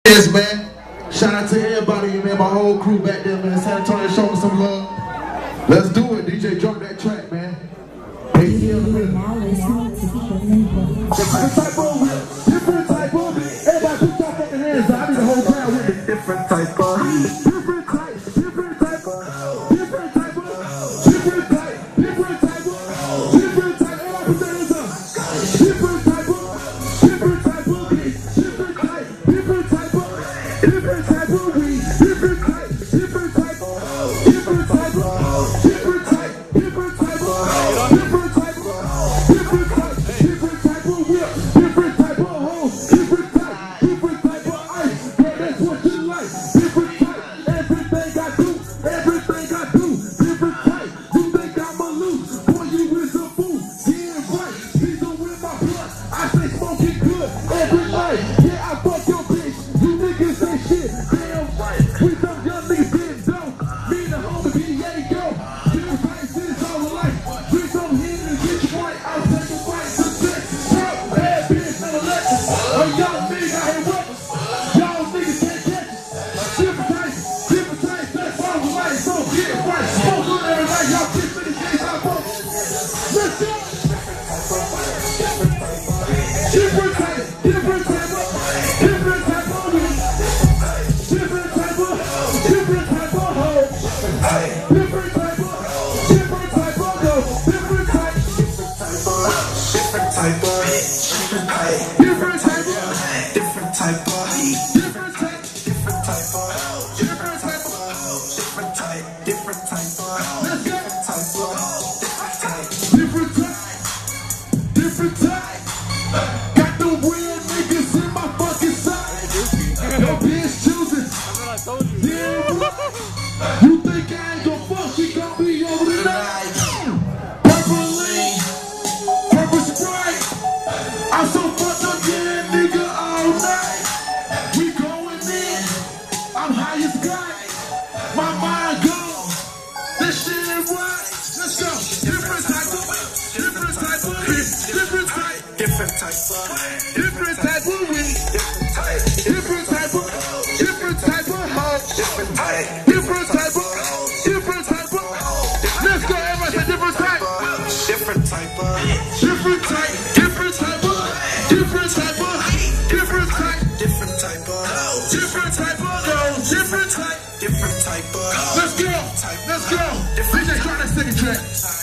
Yes, man. Shout out to everybody, man. My whole crew back there, man. San Antonio, show me some love. Let's do it. DJ, drop that track, man. Different type of whip, different type of it. Everybody put your fucking hands up. I need the whole crowd with me. Different type of different type of different type of different type of different type different type of different type. Everybody put their hands up. Different type of different type of different type different type of different type of weed. Different type different type of different type of different type different type of different type of different type different type of whip. Different type of home. Different type of ice. Yeah, that's what you like. Different type. Everything I do. Everything I do. Different type. You think I'm a loose? Boy, you is a fool. Yeah, right. Please don't win my blood. I say smoking good every night. Yeah, I fuck your bitch. You niggas say shit. Damn right. We some young niggas getting dope. Me and the homie PA go. Different types is all life. Drink some hen and get you right. I'll take a fight to sex. Trap, bad bitch, and electric. Oh, y'all niggas out here working. Y'all niggas can't catch it. Different types, that's all life. So get it right. Smoke on every night. Y'all kiss me the days I vote. Let's go. Different type of different type of different type of weed. Different type of different type of hoe. Different type of different type of go. Different type different type of different type different type of different type of different type different type of different type of different type different type of let's go different type different type. Got the real niggas in my fucking side. Your bitch choosing. Yeah, you think I ain't gon' fuck? We gon' be over tonight. Purple lean, purple Sprite. I'm so fucked up, yeah, nigga, all night. We going in. I'm high as sky. My mind gone. This shit is right. Let's go. Different type of different type of different type different type of different type of weed. Different type different type of different type of hoe. Different type different type of different type of let's go, everybody say different type different type of different type different type of different type of different type different type of different type of different type different type of let's go DJ, try that second track.